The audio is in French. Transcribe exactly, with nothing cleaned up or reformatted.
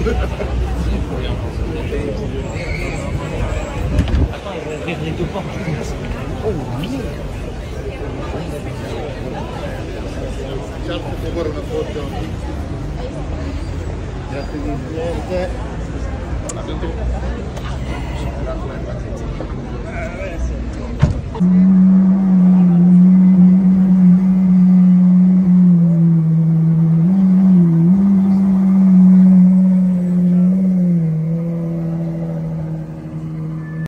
les deux portes. Oh oui. Ciao, per favore una foto. Grazie mille.